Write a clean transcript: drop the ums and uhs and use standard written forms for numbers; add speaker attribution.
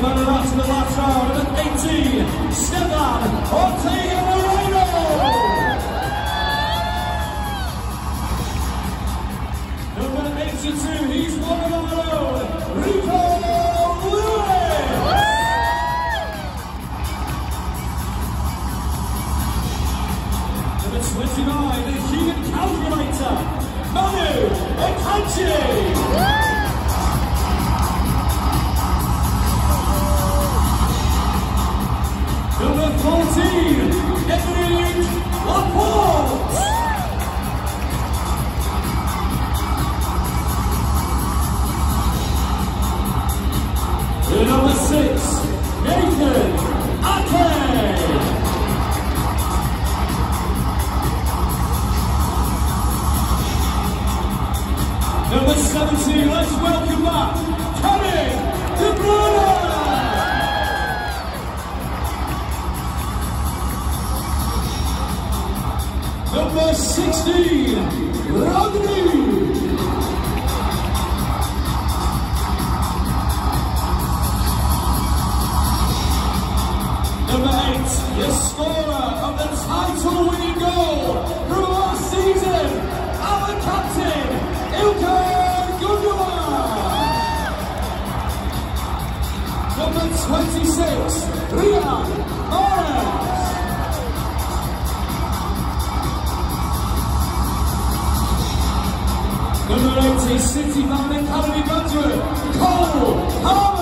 Speaker 1: battle out to the last round. Number 18, Stefan Ortega Moreno. Number 82, he's one of our own, Rico Lewis. Number 29, the human calculator, Manu Akanji. Number 14, Edwin Laporte. Number 6, Nathan Ake. Number 17, let's welcome back Kevin De Bruyne. Number 16, Rodri. Number 8, the scorer of the title-winning goal from last season, our captain, Ilkay Gundogan. Number 26, Riyad Mahrez. Number 80, City Fan Academy graduate, Cole Palmer.